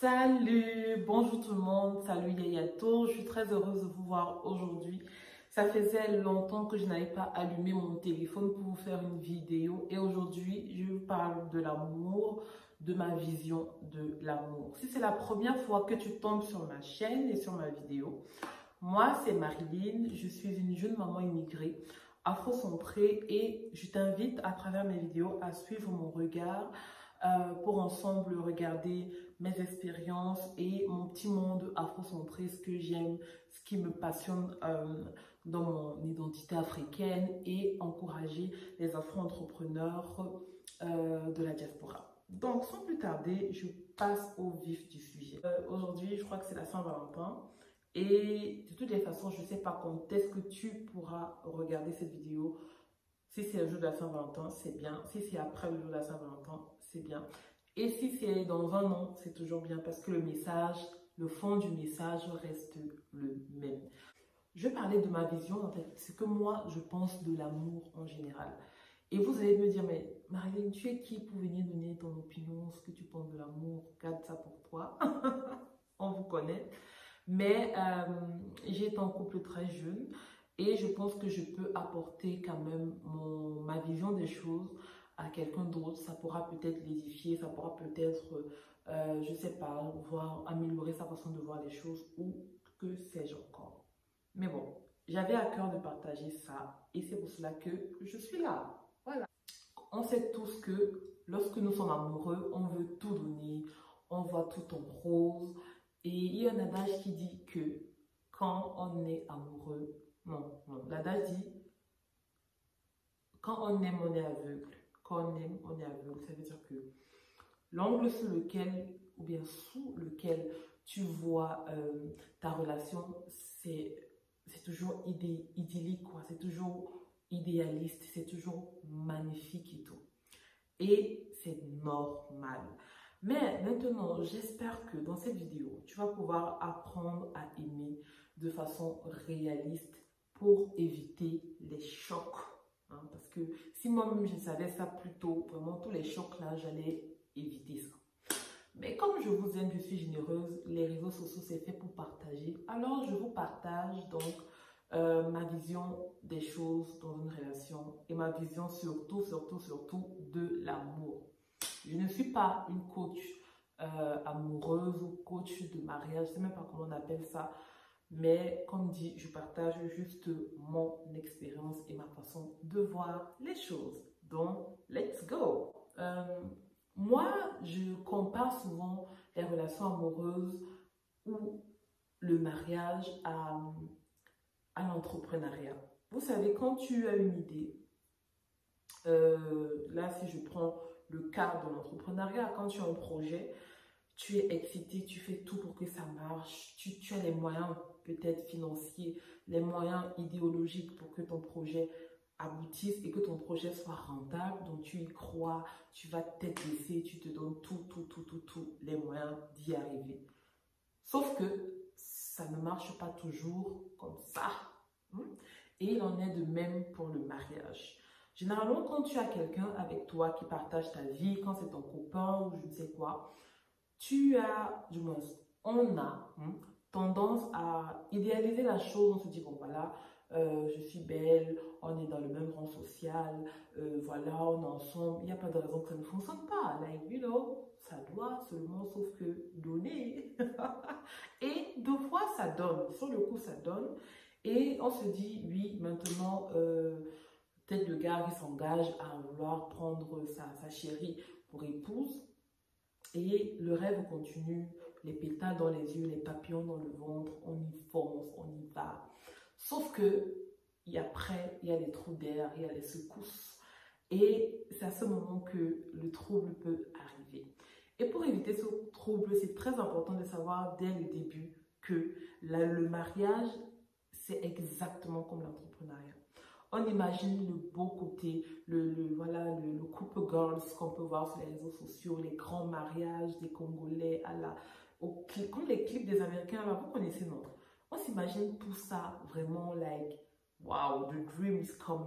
Salut, bonjour tout le monde, salut Yayato, je suis très heureuse de vous voir aujourd'hui. Ça faisait longtemps que je n'avais pas allumé mon téléphone pour vous faire une vidéo et aujourd'hui je vous parle de l'amour, de ma vision de l'amour. Si c'est la première fois que tu tombes sur ma chaîne et sur ma vidéo, moi c'est Marilyn, je suis une jeune maman immigrée afro-centrée et je t'invite à travers mes vidéos à suivre mon regard pour ensemble regarder mes expériences et mon petit monde afro-centré, ce que j'aime, ce qui me passionne dans mon identité africaine et encourager les afro-entrepreneurs de la diaspora. Donc, sans plus tarder, je passe au vif du sujet. Aujourd'hui, je crois que c'est la Saint-Valentin. Et de toutes les façons, je ne sais pas quand est-ce que tu pourras regarder cette vidéo. Si c'est le jour de la Saint-Valentin, c'est bien. Si c'est après le jour de la Saint-Valentin, c'est bien. Et si c'est dans un an, c'est toujours bien parce que le message, le fond du message reste le même. Je vais parler de ma vision, en fait, ce que moi, je pense de l'amour en général. Et vous allez me dire, mais Marilyn, tu es qui pour venir donner ton opinion, ce que tu penses de l'amour? Garde ça pour toi. On vous connaît. Mais j'ai été en couple très jeune et je pense que je peux apporter quand même ma vision des choses à quelqu'un d'autre. Ça pourra peut-être l'édifier, ça pourra peut-être, je ne sais pas, améliorer sa façon de voir les choses ou que sais-je encore. Mais bon, j'avais à cœur de partager ça et c'est pour cela que je suis là. Voilà. On sait tous que lorsque nous sommes amoureux, on veut tout donner, on voit tout en rose. Et il y a un adage qui dit que quand on est amoureux, non, l'adage dit quand on aime, on est aveugle. Quand on aime, on est aveugle. Ça veut dire que l'angle sur lequel, ou bien sous lequel tu vois ta relation, c'est toujours idyllique, quoi. C'est toujours idéaliste, c'est toujours magnifique et tout. Et c'est normal. Mais maintenant, j'espère que dans cette vidéo, tu vas pouvoir apprendre à aimer de façon réaliste pour éviter les chocs. Hein, parce que si moi-même je savais ça plus tôt, vraiment tous les chocs là, j'allais éviter ça. Mais comme je vous aime, je suis généreuse, les réseaux sociaux c'est fait pour partager. Alors je vous partage donc ma vision des choses dans une relation et ma vision surtout de l'amour. Je ne suis pas une coach amoureuse ou coach de mariage, je ne sais même pas comment on appelle ça. Mais comme dit, je partage juste mon expérience et ma façon de voir les choses. Donc, let's go! Moi, je compare souvent les relations amoureuses ou le mariage à l'entrepreneuriat. Vous savez, quand tu as une idée, là, si je prends le cas de l'entrepreneuriat, quand tu as un projet, tu es excité, tu fais tout pour que ça marche, tu as les moyens peut-être financiers, les moyens idéologiques pour que ton projet aboutisse et que ton projet soit rentable, donc tu y crois, tu vas tête baissée, tu te donnes tous les moyens d'y arriver. Sauf que ça ne marche pas toujours comme ça. Et il en est de même pour le mariage. Généralement, quand tu as quelqu'un avec toi qui partage ta vie, quand c'est ton copain ou je ne sais quoi, du moins, on a tendance à idéaliser la chose. On se dit, bon voilà, je suis belle, on est dans le même rang social, voilà, on est ensemble, il n'y a pas de raison que ça ne fonctionne pas. Like, you know, ça doit seulement, sauf que donner. Et deux fois, ça donne. Sur le coup, ça donne. Et on se dit, oui, maintenant, peut-être le gars qui s'engage à vouloir prendre sa chérie pour épouse. Et le rêve continue, les pétales dans les yeux, les papillons dans le ventre, on y fonce, on y va. Sauf que, après, il y a des trous d'air, il y a les secousses. Et c'est à ce moment que le trouble peut arriver. Et pour éviter ce trouble, c'est très important de savoir dès le début que le mariage, c'est exactement comme l'entrepreneuriat. On imagine le beau côté, voilà, le couple girls qu'on peut voir sur les réseaux sociaux, les grands mariages des Congolais, comme les clips des Américains, là, vous connaissez, non? On s'imagine tout ça vraiment, like, wow, the dream is coming.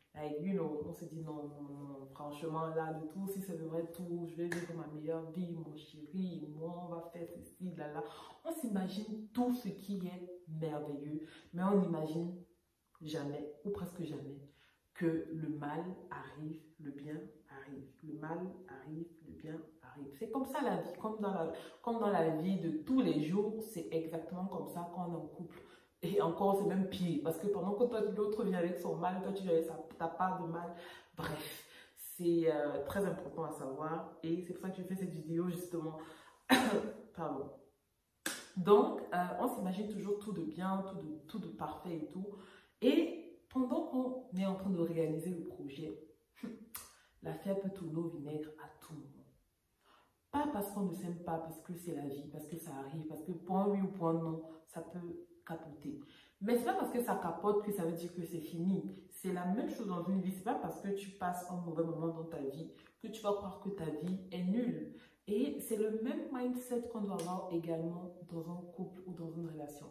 Like, you know, on se dit non, non, non, franchement, là, de tout, si c'est vrai tout, je vais vivre ma meilleure vie, mon chéri, moi, on va faire ceci, là, là. On s'imagine tout ce qui est merveilleux, mais on n'imagine jamais, ou presque jamais, que le mal arrive, le bien arrive. Le mal arrive, le bien arrive. C'est comme ça la vie, comme dans la vie de tous les jours, c'est exactement comme ça quand on est en couple. Et encore, c'est même pire, parce que pendant que toi, l'autre vient avec son mal, toi, tu viens avec ta part de mal. Bref, c'est très important à savoir, et c'est pour ça que je fais cette vidéo, justement. Pardon. Donc, on s'imagine toujours tout de bien, tout de parfait et tout. Et pendant qu'on est en train de réaliser le projet, l'affaire peut tourner au vinaigre à tout moment. Pas parce qu'on ne s'aime pas, parce que c'est la vie, parce que ça arrive, parce que point oui ou point non, ça peut capoter. Mais c'est pas parce que ça capote que ça veut dire que c'est fini. C'est la même chose dans une vie. C'est pas parce que tu passes un mauvais moment dans ta vie que tu vas croire que ta vie est nulle. Et c'est le même mindset qu'on doit avoir également dans un couple ou dans une relation.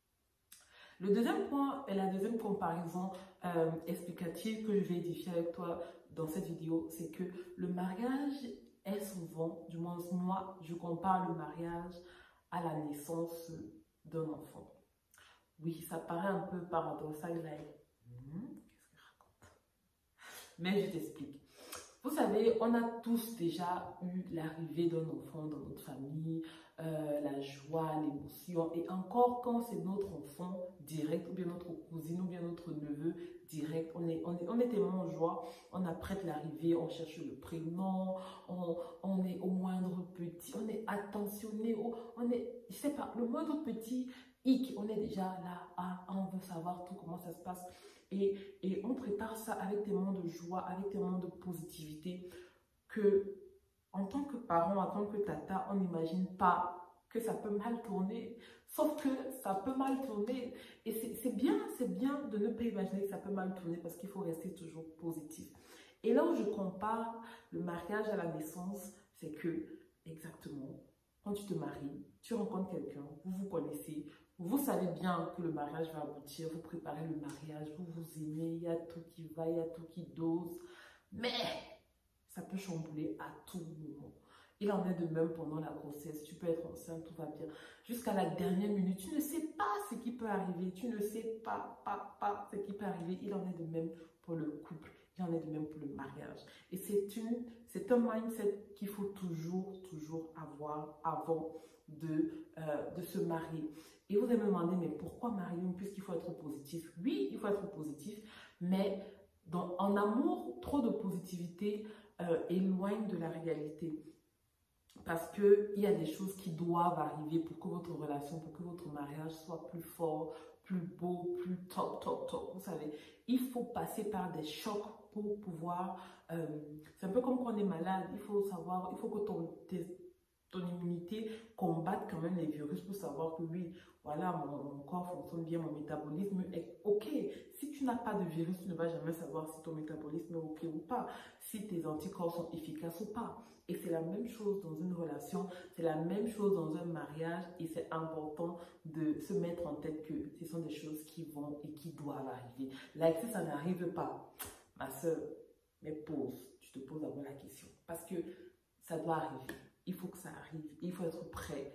Le deuxième point et la deuxième comparaison explicative que je vais édifier avec toi dans cette vidéo, c'est que le mariage est souvent, du moins moi, je compare le mariage à la naissance d'un enfant. Oui, ça paraît un peu paradoxal, là. Qu'est-ce que je raconte? Mais je t'explique. Vous savez, on a tous déjà eu l'arrivée d'un enfant dans notre famille, la joie, l'émotion, et encore quand c'est notre enfant direct, ou bien notre cousine, ou bien notre neveu direct, on est tellement en joie, on apprête l'arrivée, on cherche le prénom, on est au moindre petit, on est attentionné, on est, je sais pas, le moindre petit hic, on est déjà là, on veut savoir tout comment ça se passe. Et on prépare ça avec tellement de joie, avec tellement de positivité que en tant que parent, en tant que tata, on n'imagine pas que ça peut mal tourner. Sauf que ça peut mal tourner. Et c'est bien de ne pas imaginer que ça peut mal tourner parce qu'il faut rester toujours positif. Et là où je compare le mariage à la naissance, c'est que, exactement, quand tu te maries, tu rencontres quelqu'un, vous vous connaissez, vous savez bien que le mariage va aboutir, vous préparez le mariage, vous vous aimez, il y a tout qui va, il y a tout qui dose, mais ça peut chambouler à tout moment. Il en est de même pendant la grossesse, tu peux être enceinte, tout va bien. Jusqu'à la dernière minute, tu ne sais pas ce qui peut arriver, tu ne sais pas ce qui peut arriver. Il en est de même pour le couple, il en est de même pour le mariage. Et c'est un mindset qu'il faut toujours avoir avant de se marier. Et vous allez me demander, mais pourquoi marier puisqu'il faut être positif? Oui, il faut être positif, mais en amour, trop de positivité éloigne de la réalité. Parce qu'il y a des choses qui doivent arriver pour que votre relation, pour que votre mariage soit plus fort, plus beau, plus top. Vous savez, il faut passer par des chocs pour pouvoir... c'est un peu comme quand on est malade, il faut savoir, il faut que ton immunité combatte quand même les virus pour savoir que oui, voilà, mon corps fonctionne bien, mon métabolisme est OK. Si tu n'as pas de virus, tu ne vas jamais savoir si ton métabolisme est OK ou pas, si tes anticorps sont efficaces ou pas. Et c'est la même chose dans une relation, c'est la même chose dans un mariage et c'est important de se mettre en tête que ce sont des choses qui vont et qui doivent arriver. Là, si ça n'arrive pas, ma soeur, mais tu te poses d'abord la question parce que ça doit arriver. Il faut que ça arrive, il faut être prêt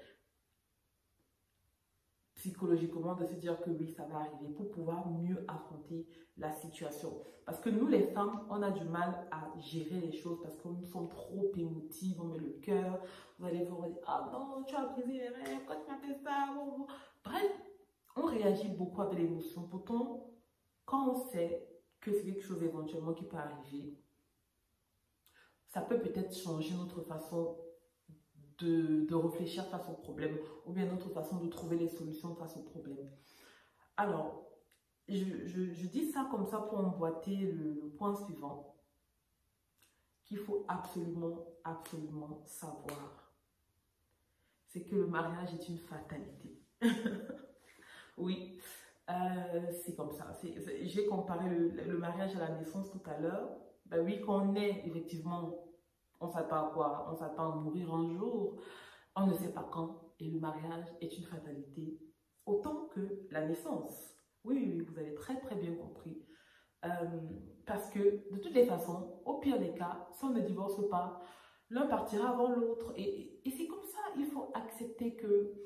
psychologiquement de se dire que oui, ça va arriver pour pouvoir mieux affronter la situation. Parce que nous, les femmes, on a du mal à gérer les choses parce que nous sommes trop émotives, on met le cœur, vous allez vous dire, ah non, tu as brisé les rêves, quand tu m'as fait ça, bref, on réagit beaucoup avec l'émotion. Pourtant, quand on sait que c'est quelque chose éventuellement qui peut arriver, ça peut peut-être changer notre façon de réfléchir face au problème ou bien notre façon de trouver les solutions face au problème. Alors, je dis ça comme ça pour emboîter le point suivant qu'il faut absolument savoir. C'est que le mariage est une fatalité. Oui, c'est comme ça. J'ai comparé le mariage à la naissance tout à l'heure. Ben oui, quand on est effectivement... On s'attend à quoi? On s'attend à mourir un jour. On ne sait pas quand. Et le mariage est une fatalité autant que la naissance. Oui, vous avez très bien compris. Parce que de toutes les façons, au pire des cas, si on ne divorce pas, l'un partira avant l'autre. Et c'est comme ça, il faut accepter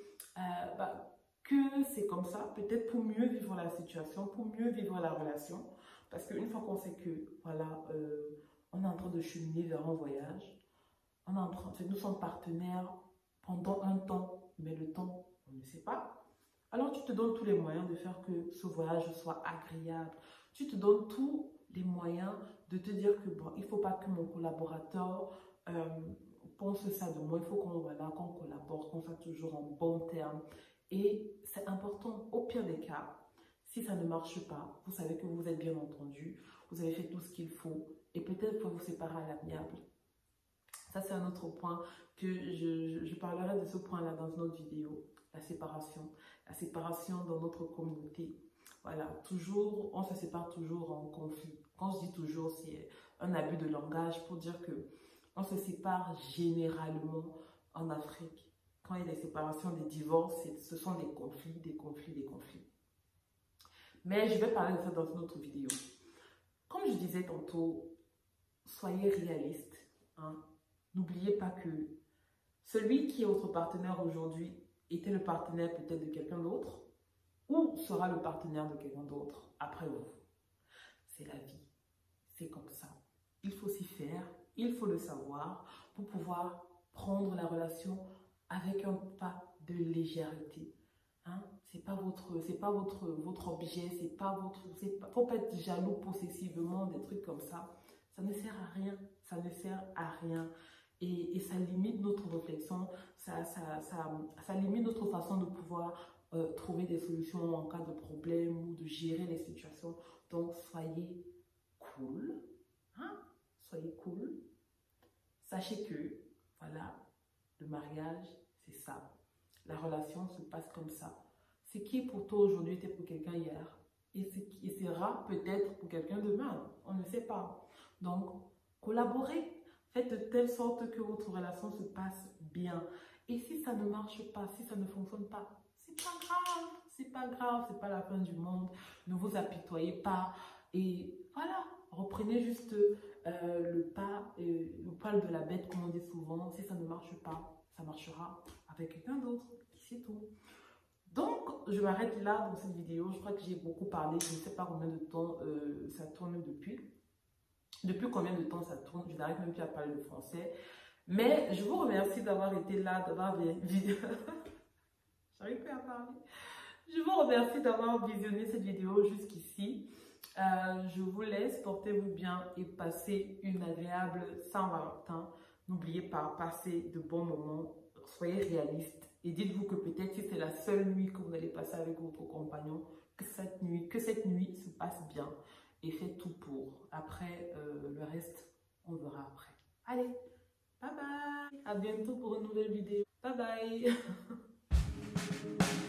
que c'est comme ça, peut-être pour mieux vivre la situation, pour mieux vivre la relation. Parce qu'une fois qu'on sait que, voilà, on est en train de cheminer vers un voyage, on est en train, nous sommes partenaires pendant un temps, mais le temps, on ne sait pas. Alors tu te donnes tous les moyens de faire que ce voyage soit agréable. Tu te donnes tous les moyens de te dire que bon, il ne faut pas que mon collaborateur pense ça de moi. Il faut qu'on qu'on collabore, qu'on soit toujours en bon terme. Et c'est important, au pire des cas, si ça ne marche pas, vous savez que vous êtes bien entendu, vous avez fait tout ce qu'il faut et peut-être pour vous séparer à l'amiable. Ça, c'est un autre point que je parlerai de ce point-là dans une autre vidéo, la séparation. La séparation dans notre communauté. Voilà, toujours, on se sépare toujours en conflit. Quand je dis toujours, c'est un abus de langage pour dire que on se sépare généralement en Afrique. Quand il y a des séparations, des divorces, ce sont des conflits, des conflits, des conflits. Mais je vais parler de ça dans une autre vidéo. Comme je disais tantôt, soyez réalistes. Hein. N'oubliez pas que celui qui est votre partenaire aujourd'hui était le partenaire peut-être de quelqu'un d'autre ou sera le partenaire de quelqu'un d'autre après vous. C'est la vie. C'est comme ça. Il faut s'y faire, il faut le savoir pour pouvoir prendre la relation avec un pas de légèreté. Hein? C'est pas votre objet, c'est pas votre, faut pas être jaloux possessivement, des trucs comme ça. Ça ne sert à rien, ça ne sert à rien. Et ça limite notre réflexion, ça limite notre façon de pouvoir trouver des solutions en cas de problème ou de gérer les situations. Donc, soyez cool. Hein? Soyez cool. Sachez que, voilà, le mariage, c'est ça. La relation se passe comme ça. Ce qui est pour toi aujourd'hui était pour quelqu'un hier. Et ce qui sera peut-être pour quelqu'un demain. On ne sait pas. Donc, collaborez. Faites de telle sorte que votre relation se passe bien. Et si ça ne marche pas, si ça ne fonctionne pas, c'est pas grave. C'est pas grave, c'est pas la fin du monde. Ne vous apitoyez pas. Et voilà, reprenez juste le poil de la bête, comme on dit souvent. Si ça ne marche pas, ça marchera avec quelqu'un d'autre. C'est tout. Donc, je m'arrête là dans cette vidéo. Je crois que j'ai beaucoup parlé. Je ne sais pas combien de temps ça tourne depuis. Depuis combien de temps ça tourne, je n'arrive même plus à parler le français. Mais je vous remercie d'avoir été là, d'avoir j'arrive plus à parler. Je vous remercie d'avoir visionné cette vidéo jusqu'ici. Je vous laisse, portez-vous bien et passez une agréable Saint-Valentin. N'oubliez pas, passez de bons moments, soyez réalistes et dites-vous que peut-être si c'est la seule nuit que vous allez passer avec votre compagnon, que cette nuit se passe bien. Et faites tout pour. Après, le reste, on verra après. Allez, bye bye. À bientôt pour une nouvelle vidéo. Bye bye.